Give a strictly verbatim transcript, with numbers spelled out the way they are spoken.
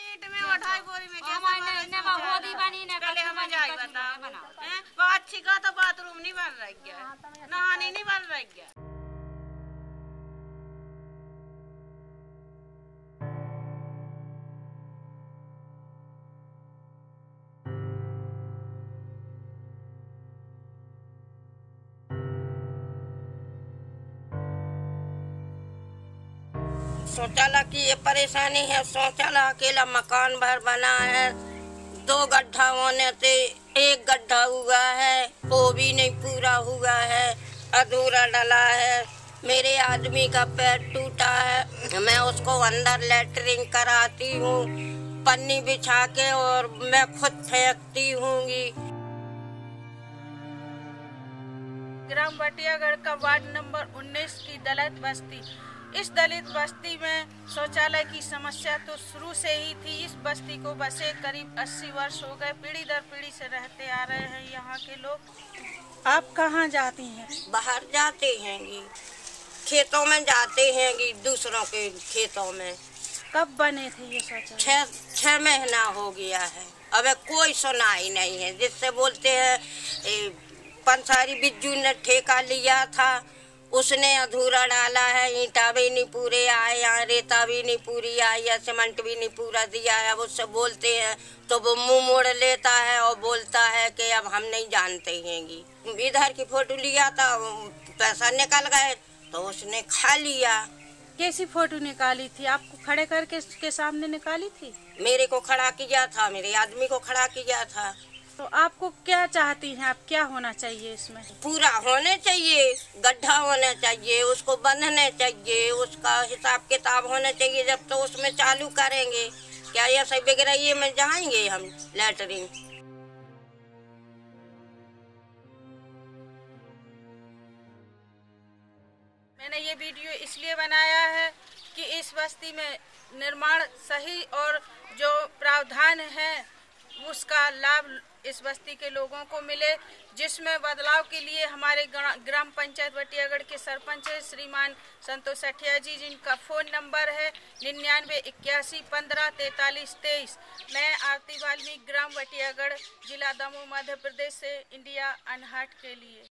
ईट में उठाई बोरी में कैसे वो अच्छी का तो बाथरूम नहीं बन रही है, नहाने नहीं बन रही है। शौचालय की ये परेशानी है। शौचालय अकेला मकान भर बना है, दो गड्ढा होने से एक गड्ढा हुआ है, वो भी नहीं पूरा हुआ है, अधूरा डला है। मेरे आदमी का पैर टूटा है, मैं उसको अंदर लेटरिंग कराती हूँ पन्नी बिछा के, और मैं खुद फेंकती हूँगी। ग्राम बटियागढ़ का वार्ड नंबर उन्नीस की दलित बस्ती। इस दलित बस्ती में शौचालय की समस्या तो शुरू से ही थी। इस बस्ती को बसे करीब अस्सी वर्ष हो गए, पीढ़ी दर पीढ़ी से रहते आ रहे हैं यहाँ के लोग। आप कहाँ जाती हैं? बाहर जाते हैं, खेतों में जाते हैं, दूसरों के खेतों में। कब बने थे ये शौचालय? छह छह महीना हो गया है, अब कोई सुनाई नहीं है। जिससे बोलते हैं पंसारी बिज्जू ने ठेका लिया था, उसने अधूरा डाला है, ईंटा भी नहीं पूरे आए, यहाँ रेता भी नहीं पूरी आई है, सीमेंट भी नहीं पूरा दिया है। अब उससे बोलते हैं तो वो मुंह मोड़ लेता है और बोलता है कि अब हम नहीं जानते हैं। इधर की फोटो लिया था, पैसा निकल गए तो उसने खा लिया। कैसी फोटो निकाली थी? आपको खड़े करके के सामने निकाली थी? मेरे को खड़ा किया था, मेरे आदमी को खड़ा किया था। तो आपको क्या चाहती हैं आप, क्या होना चाहिए इसमें? पूरा होने चाहिए, गड्ढा होना चाहिए, उसको बंधने चाहिए, उसका हिसाब किताब होना चाहिए। जब तो उसमें चालू करेंगे, क्या ये सब बिगड़ाइए में जाएंगे हम लेटरिन? मैंने ये वीडियो इसलिए बनाया है कि इस बस्ती में निर्माण सही और जो प्रावधान है उसका लाभ इस बस्ती के लोगों को मिले, जिसमें बदलाव के लिए हमारे ग्राम पंचायत बटियागढ़ के सरपंच है श्रीमान संतोष सठिया जी, जिनका फ़ोन नंबर है निन्यानवे इक्यासी पंद्रह तैतालीस तेईस। मैं आरती वाल्मीकि, ग्राम बटियागढ़, जिला दमोह, मध्य प्रदेश से इंडिया अनहट के लिए।